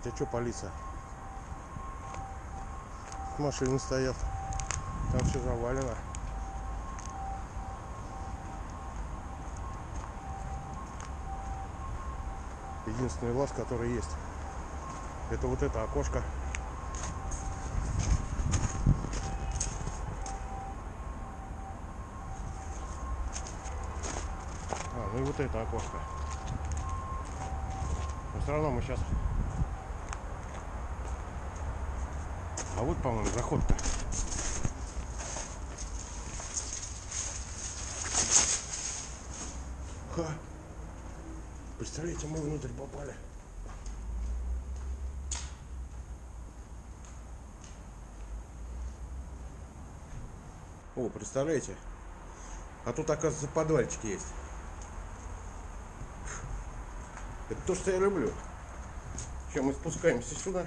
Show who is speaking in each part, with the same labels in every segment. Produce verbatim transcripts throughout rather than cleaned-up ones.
Speaker 1: Хотя что палиться? Машины стоят. Там все завалено. Единственный лаз, который есть, это вот это окошко. А, ну и вот это окошко. Но все равно мы сейчас... А вот, по-моему, заход-то. Ха! Представляете, мы внутрь попали. О, представляете? А тут, оказывается, подвальчик есть. Это то, что я люблю. Сейчас мы спускаемся сюда.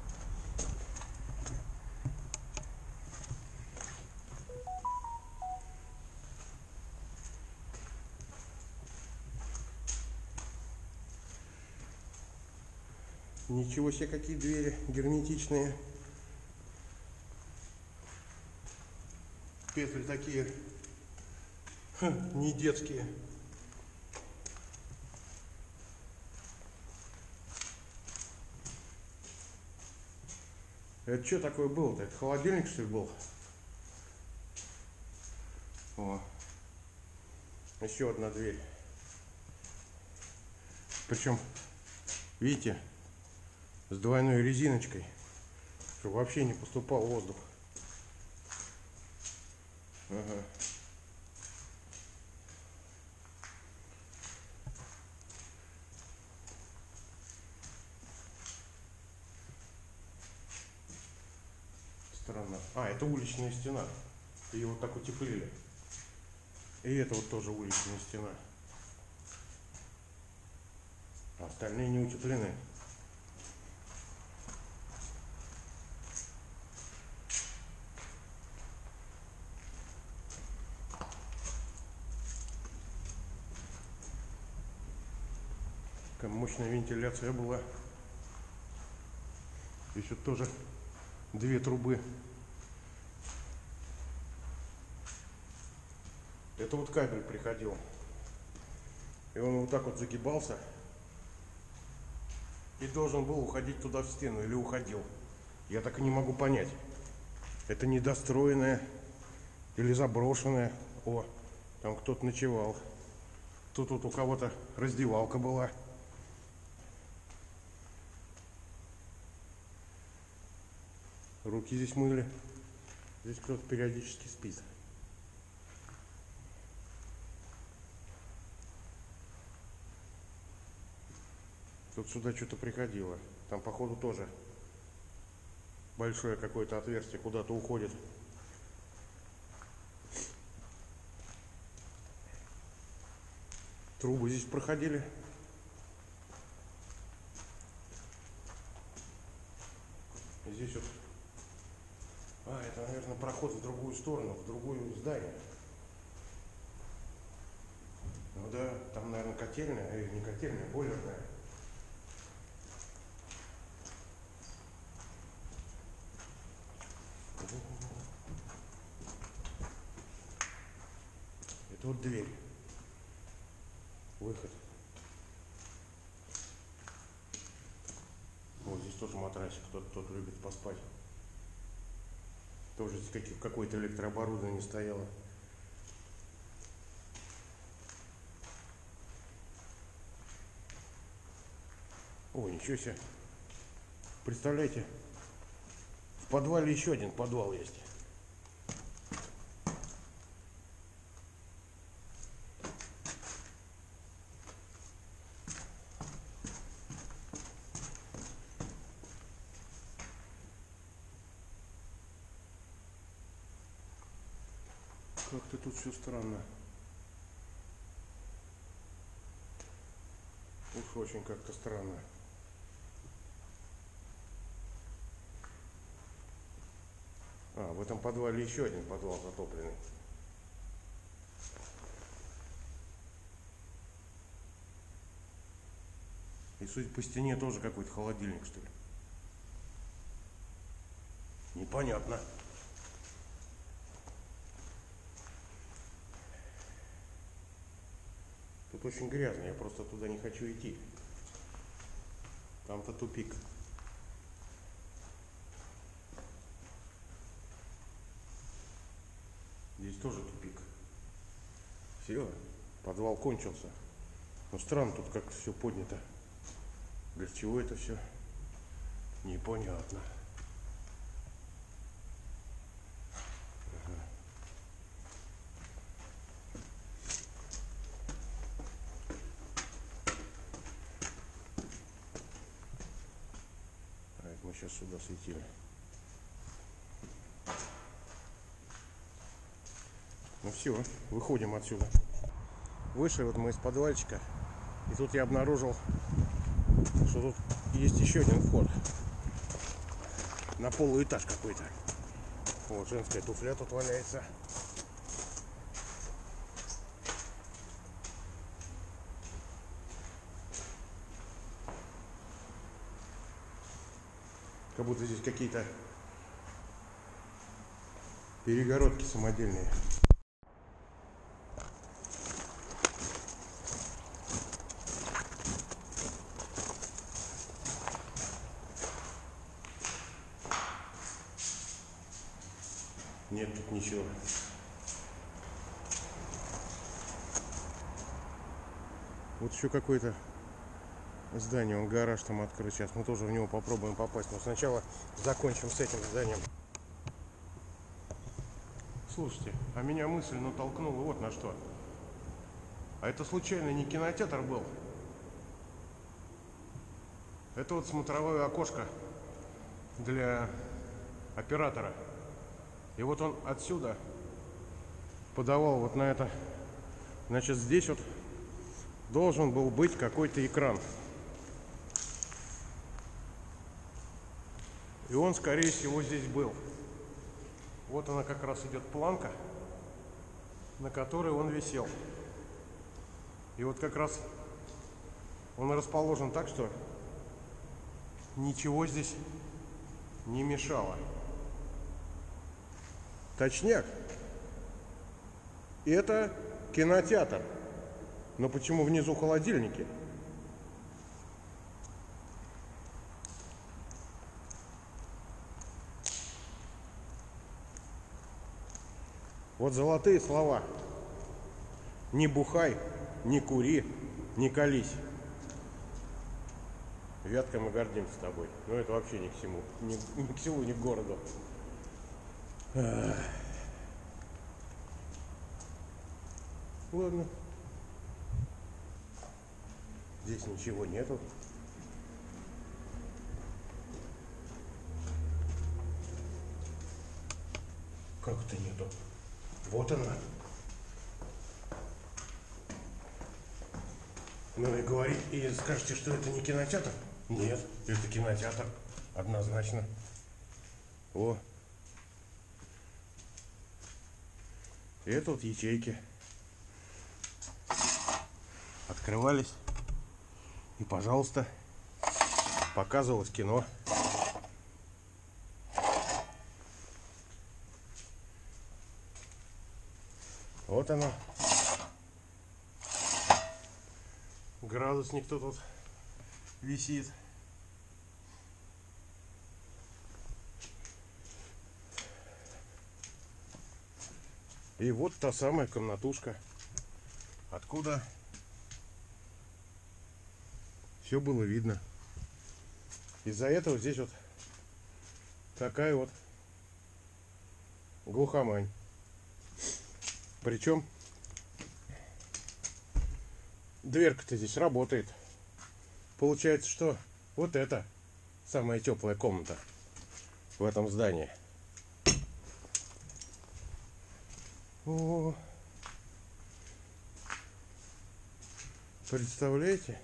Speaker 1: Ничего себе, какие двери герметичные. Петли такие, хм, не детские. Это что такое было-то? Это холодильник, что ли, был? О, еще одна дверь. Причем, видите, с двойной резиночкой, чтобы вообще не поступал воздух. Ага. Странно. А, это уличная стена. Ее вот так утеплили. И это вот тоже уличная стена. А остальные не утеплены. Такая мощная вентиляция была. Еще тоже две трубы. Это вот кабель приходил. И он вот так вот загибался. И должен был уходить туда в стену. Или уходил. Я так и не могу понять. Это недостроенное. Или заброшенное. О, там кто-то ночевал. Тут вот у кого-то раздевалка была. Руки здесь мыли. Здесь кто-то периодически спит. Тут сюда что-то приходило. Там, походу, тоже большое какое-то отверстие куда-то уходит. Трубы здесь проходили. И здесь вот... А, это, наверное, проход в другую сторону, в другое здание. Ну да, там, наверное, котельная, или не котельная, бойлерная. Это вот дверь. Выход. Вот здесь тоже матрасик, кто-то тут любит поспать. Тоже здесь какое-то электрооборудование стояло. О, ничего себе. Представляете, в подвале еще один подвал есть. Как-то тут все странно. Уж очень как-то странно. А, в этом подвале еще один подвал затопленный. И судя по стене тоже какой-то холодильник, что ли. Непонятно. Тут очень грязно, я просто туда не хочу идти. Там-то тупик. Здесь тоже тупик. Все, подвал кончился. Но странно тут как все поднято. Для чего это все? Непонятно. Ага. А это мы сейчас сюда светили. Ну все, выходим отсюда. Вышли вот мы из подвальчика. И тут я обнаружил, что тут есть еще один вход. На полуэтаж какой-то. Вот женская туфля тут валяется. Как будто здесь какие-то перегородки самодельные. Нет тут ничего. Вот еще какое-то здание, он гараж там открыт. Сейчас мы тоже в него попробуем попасть. Но сначала закончим с этим зданием. Слушайте, а меня мысль натолкнула вот на что. А это случайно не кинотеатр был? Это вот смотровое окошко для оператора. И вот он отсюда подавал вот на это. Значит, здесь вот должен был быть какой-то экран. И он, скорее всего, здесь был. Вот она как раз идет планка, на которой он висел. И вот как раз он расположен так, что ничего здесь не мешало. Точняк. И это кинотеатр. Но почему внизу холодильники? Вот золотые слова. Не бухай, не кури, не колись. Вятка, мы гордимся тобой. Но это вообще ни к чему. Ни, ни к селу, ни к городу. Ладно. Здесь ничего нету. Как это нету? Вот она. Ну и говорить, и скажете, что это не кинотеатр? Нет, это кинотеатр. Однозначно. О. И это вот ячейки. Открывались. И, пожалуйста, показывалось кино. Вот оно. Градусник тут вот висит. И вот та самая комнатушка, откуда все было видно. Из-за этого здесь вот такая вот глухомань. Причем дверка-то здесь работает. Получается, что вот это самая теплая комната в этом здании. О, представляете?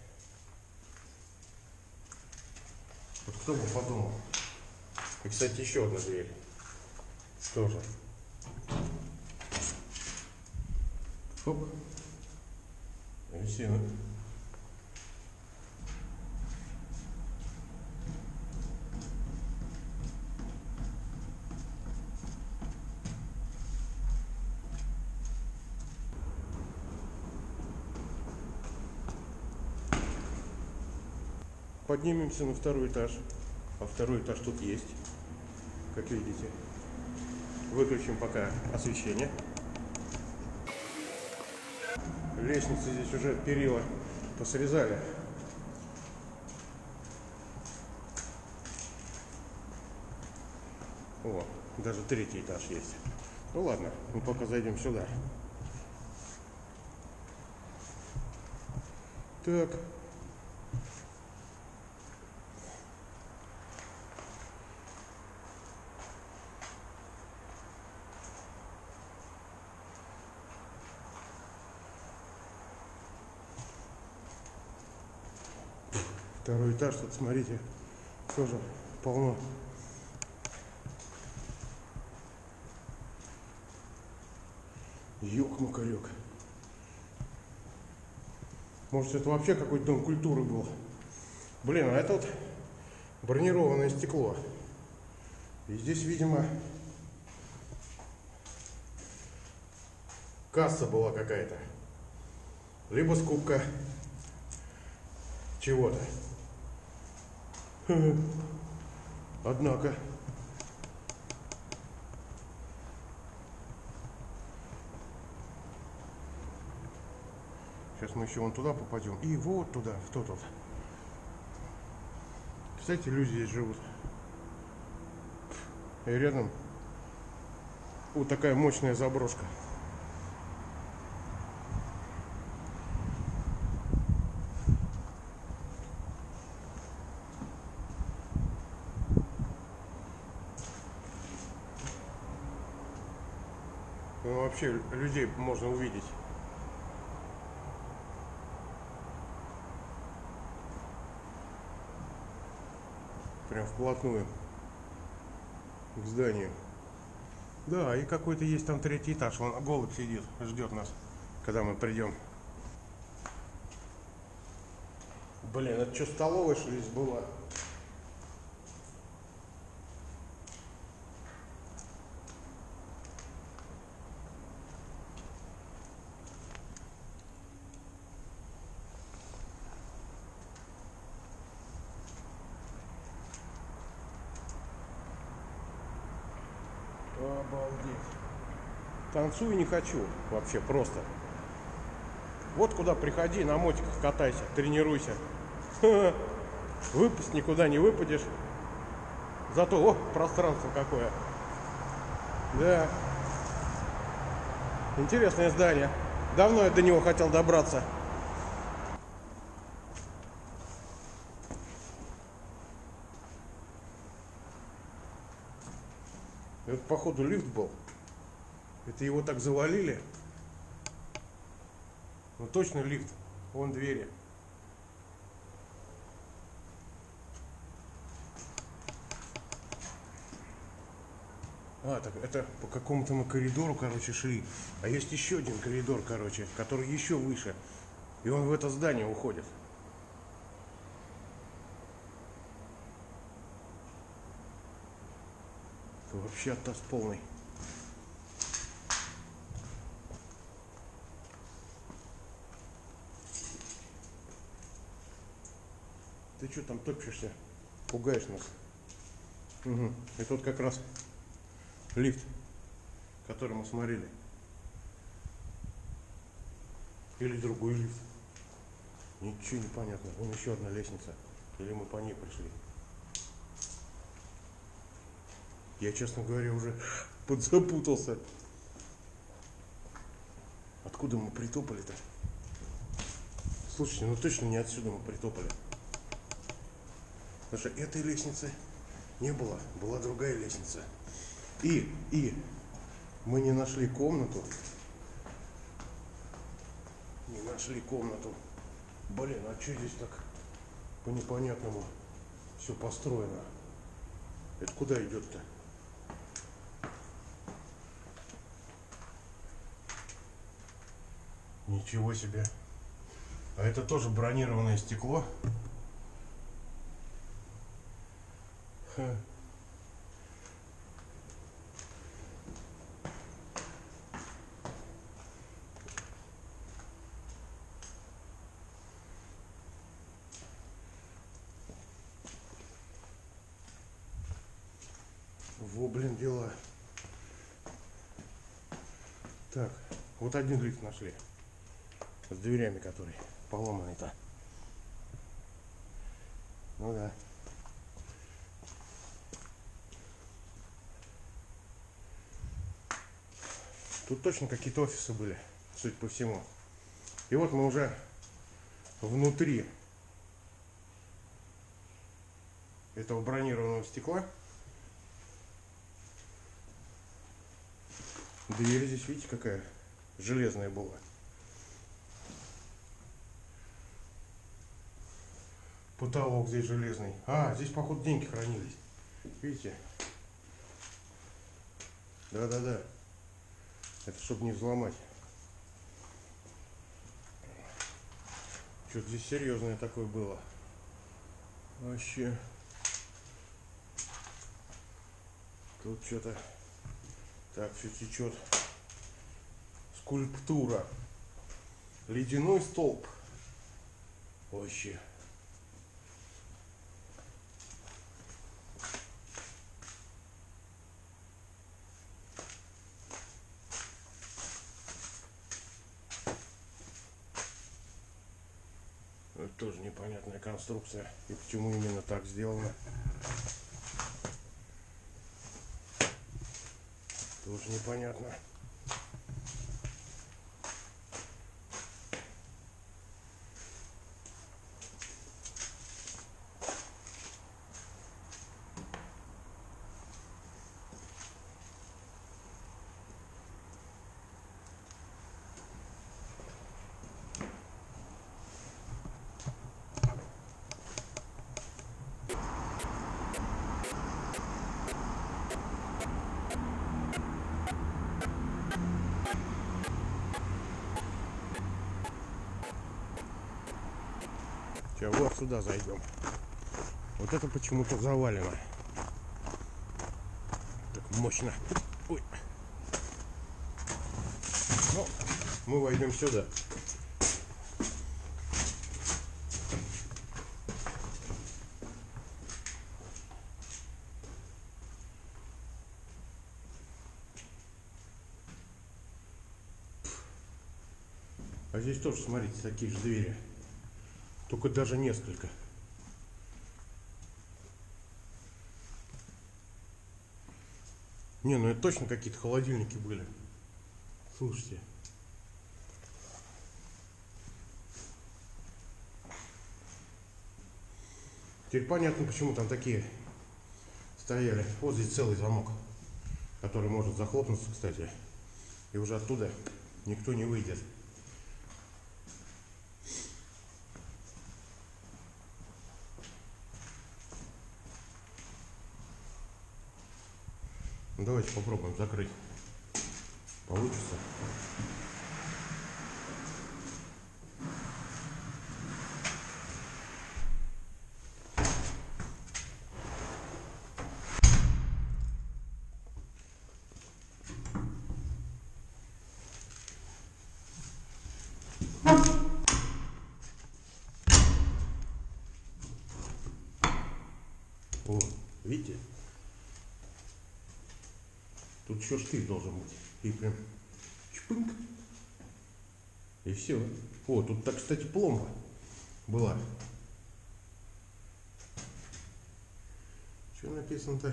Speaker 1: Вот кто бы подумал. И, кстати, еще одна дверь. Тоже. Хоп. И все. поднимемся на второй этаж. А второй этаж тут есть, как видите. Выключим пока освещение. Лестницы здесь уже перила посрезали. О, даже третий этаж есть. Ну ладно, мы пока зайдем сюда. Так. Второй этаж, тут смотрите, тоже полно. Ёк-макарёк. Может, это вообще какой-то дом культуры был. Блин, а это вот бронированное стекло. И здесь, видимо, касса была какая-то. Либо скупка чего-то. Однако. Сейчас мы еще вон туда попадем. И вот туда, в тот вот. Кстати, люди здесь живут. И рядом вот такая мощная заброшка. Ну, вообще людей можно увидеть. Прям вплотную к зданию. Да, и какой-то есть там третий этаж. Вон голубь сидит, ждет нас, когда мы придем. Блин, это что, столовая, что здесь была? Обалдеть. Танцую не хочу вообще, просто. Вот куда приходи, на мотиках катайся, тренируйся. Выпасть никуда не выпадешь. Зато, о, пространство какое. Да. Интересное здание. Давно я до него хотел добраться. Это, походу, лифт был. Это его так завалили. Ну, точно лифт. Вон двери. А, так это по какому-то мы коридору, короче, шли. А есть еще один коридор, короче, который еще выше. И он в это здание уходит. Это вообще оттас полный. Ты что там топчешься? Пугаешь нас. Угу. И тут как раз лифт, который мы смотрели. Или другой лифт. Ничего не понятно. Вон еще одна лестница. Или мы по ней пришли. Я, честно говоря, уже подзапутался. Откуда мы притопали-то? Слушайте, ну точно не отсюда мы притопали. Потому что этой лестницы не было. Была другая лестница. И, и мы не нашли комнату. Не нашли комнату. Блин, а что здесь так по непонятному все построено? Это куда идет-то? Ничего себе. А это тоже бронированное стекло. Ха. Во, блин, дела. Так, вот один лифт нашли. С дверями, который поломанный-то. Ну да. Тут точно какие-то офисы были, судя по всему. И вот мы уже внутри этого бронированного стекла. Дверь здесь, видите, какая железная была. Потолок здесь железный. А, здесь, походу, деньги хранились. Видите? Да-да-да. Это чтобы не взломать. Что-то здесь серьезное такое было. Вообще. Тут что-то... Так, все течет. Скульптура. Ледяной столб. Вообще. Это тоже непонятная конструкция. И почему именно так сделано. Тоже непонятно. Сейчас вот сюда зайдем. Вот это почему-то завалено. Так мощно. Ой. Ну, мы войдем сюда. А здесь тоже, смотрите, такие же двери. Только даже несколько. Не, ну это точно какие-то холодильники были. Слушайте. Теперь понятно, почему там такие стояли. Вот здесь целый замок, который может захлопнуться, кстати. И уже оттуда никто не выйдет. Давайте попробуем закрыть. Получится. О, видите? Тут еще штырь должен быть. И прям чпынк. И все. О, тут так, кстати, пломба была. Что написано-то?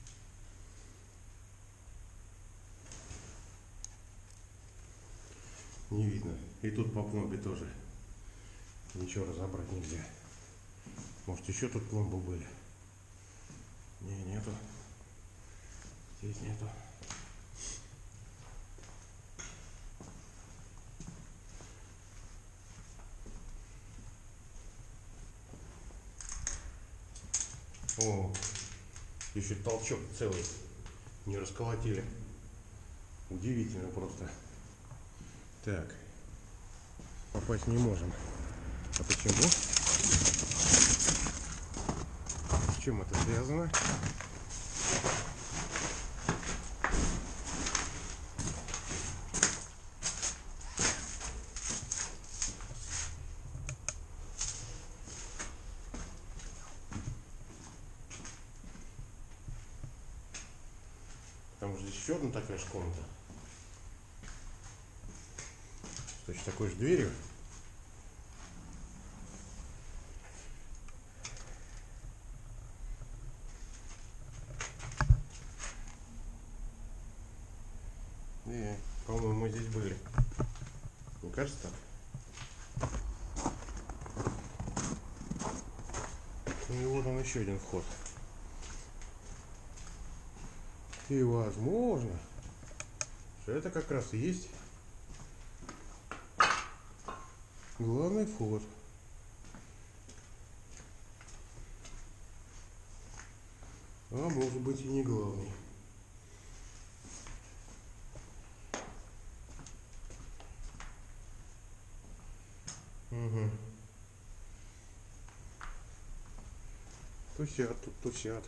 Speaker 1: Не видно. И тут по пломбе тоже ничего разобрать нельзя. Может, еще тут пломбы были? Не, нету. Здесь нету. О, еще толчок целый не расколотили. Удивительно просто. Так, попасть не можем. А почему? С чем это связано? здесь еще одна такая же комната. С точно такой же дверью. И, по-моему, мы здесь были. Мне кажется так. Ну и вот он, еще один вход. И возможно, что это как раз и есть главный вход. А может быть и не главный. Угу. Тусят, тут тусят.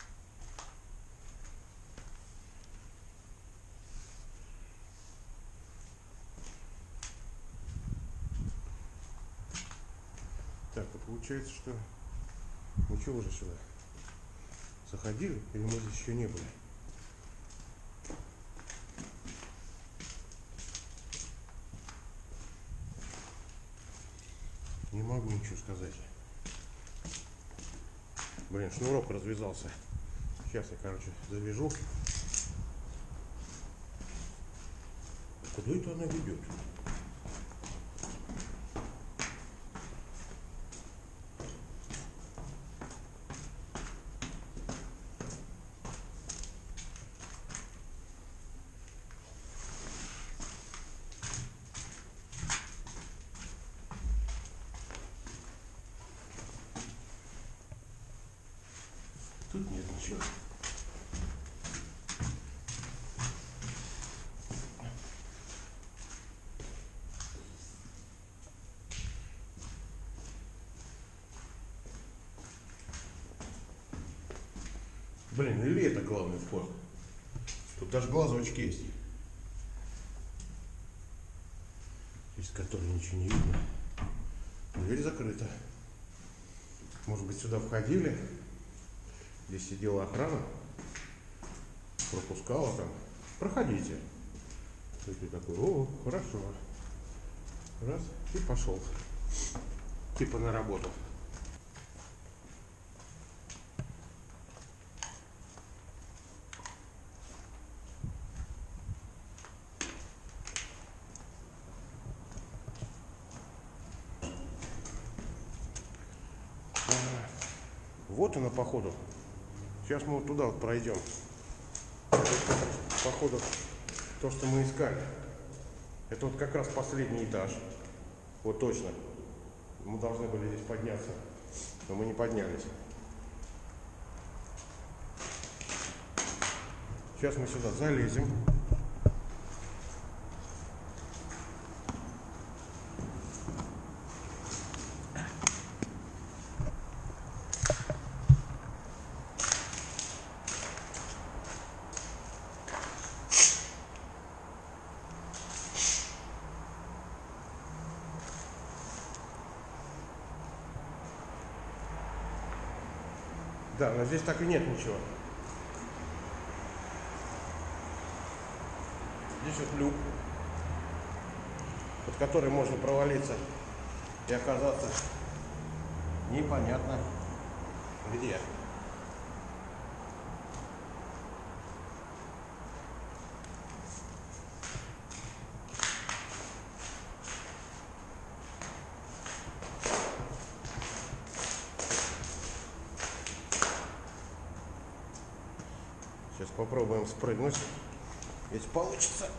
Speaker 1: Так, и получается, что мы что уже сюда заходили, или мы здесь еще не были? Не могу ничего сказать. Блин, шнурок развязался. Сейчас я, короче, завяжу. Куда это она ведет? Тут нет ничего. Блин, или это главный вход? Тут даже глазочки есть, из которой ничего не видно. Дверь закрыта. Может быть, сюда входили? Здесь сидела охрана, пропускала там. Проходите. И ты такой: о, хорошо. Раз, и пошел. Типа на работу. Вот она, походу. Сейчас мы вот туда вот пройдем. Походу, то, что мы искали. Это вот как раз последний этаж. Вот точно. Мы должны были здесь подняться, но мы не поднялись. Сейчас мы сюда залезем. Да, но здесь так и нет ничего. Здесь вот люк, под который можно провалиться и оказаться непонятно где. Сейчас попробуем спрыгнуть, если получится.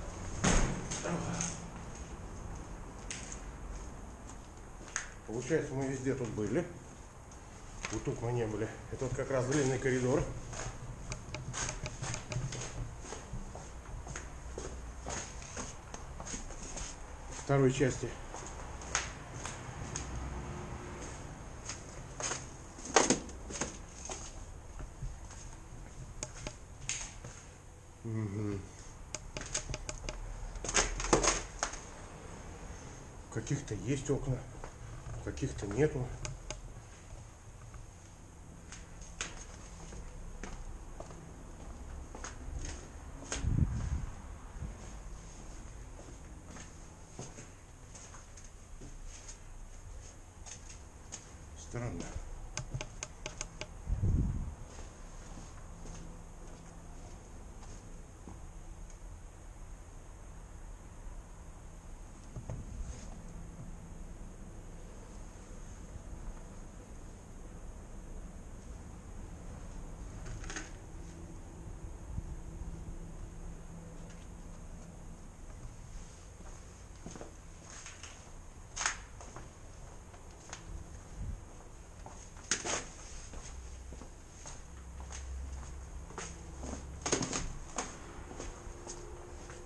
Speaker 1: Получается, мы везде тут были. Вот тут мы не были. Это вот как раз длинный коридор. Второй части. Угу. В каких-то есть окна, в каких-то нету.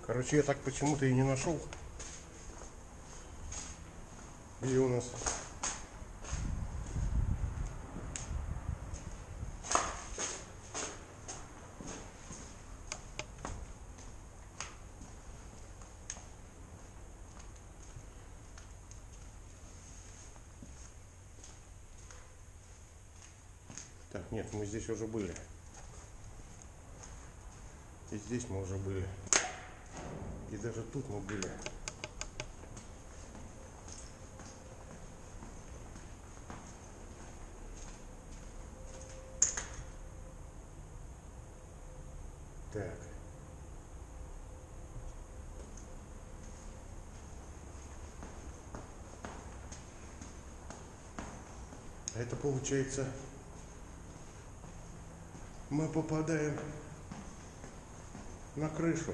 Speaker 1: Короче, я так почему-то и не нашел, где у нас так, нет, мы здесь уже были. И здесь мы уже были. И даже тут мы были. Так. А это получается, мы попадаем на крышу.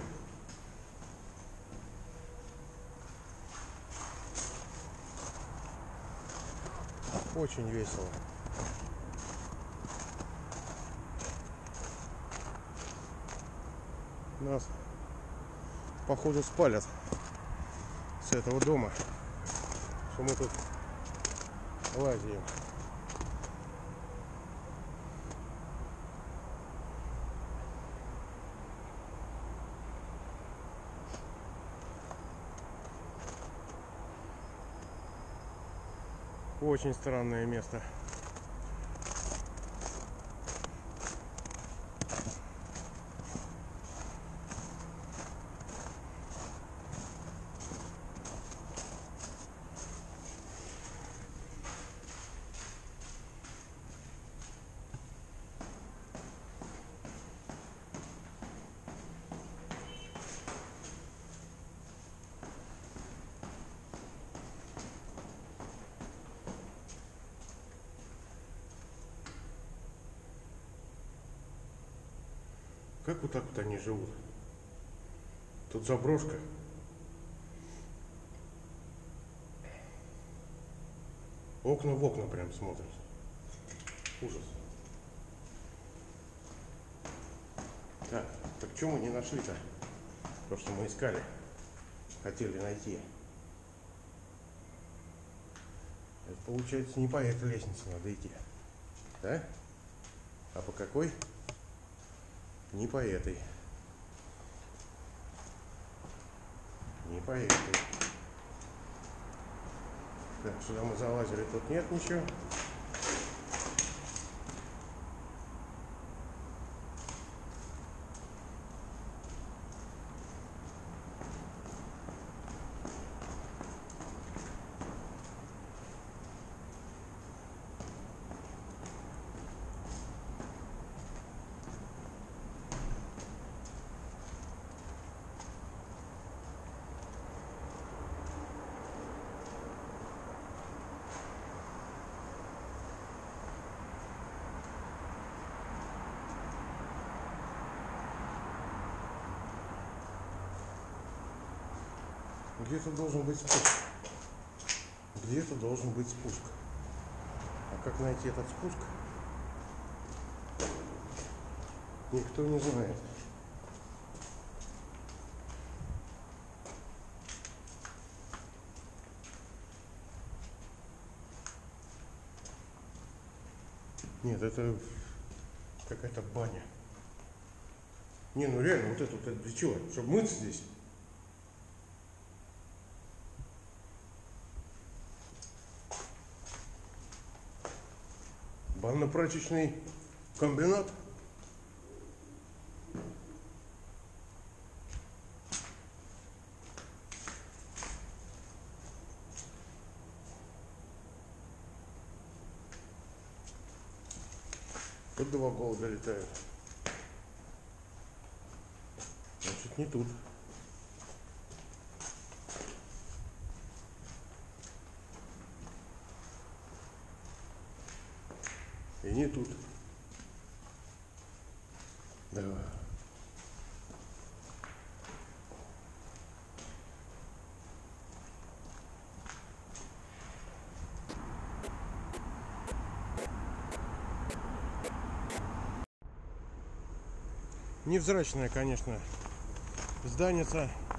Speaker 1: Очень весело. Нас, походу, спалят с этого дома, что мы тут лазим. Очень странное место. Как вот так вот они живут? Тут заброшка. Окна в окна прям смотрят. Ужас. Так, так что мы не нашли-то? То, что мы искали. Хотели найти. Это получается не по этой лестнице надо идти. Да? А по какой? Не по этой. Не по этой. Так, сюда мы залазили, тут нет ничего. Где-то должен быть спуск. Где-то должен быть спуск. А как найти этот спуск? Никто не знает. Нет, это какая-то баня. Не, ну реально, вот это, вот это для чего? Чтобы мыться здесь? Банно-прачечный комбинат. Тут два голубя летают. Значит, не тут. И не тут. Да. Невзрачное, конечно, зданица.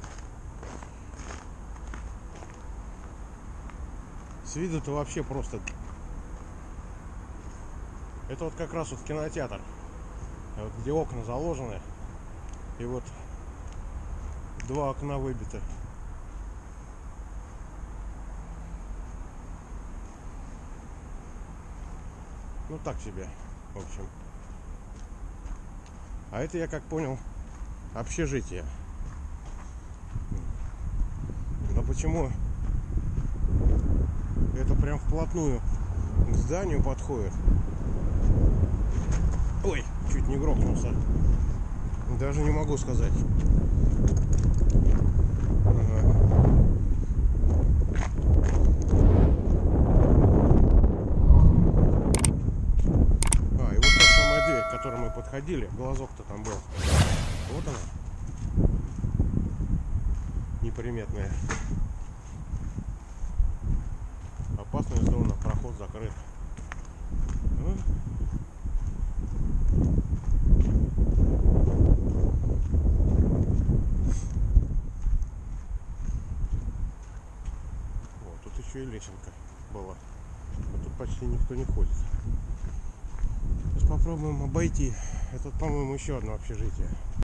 Speaker 1: С виду-то вообще просто. Это вот как раз вот кинотеатр, вот где окна заложены, и вот два окна выбиты. Ну так себе, в общем. А это, я как понял, общежитие. Но почему это прям вплотную к зданию подходит? Ой, чуть не грохнулся. Даже не могу сказать. А, и вот та самая дверь, к которой мы подходили, глазок-то там был. Вот она. Неприметная. Опасная зона, проход закрыт. Ну. Вот, тут еще и лесенка была. А тут почти никто не ходит. Сейчас попробуем обойти. Это, по-моему, еще одно общежитие.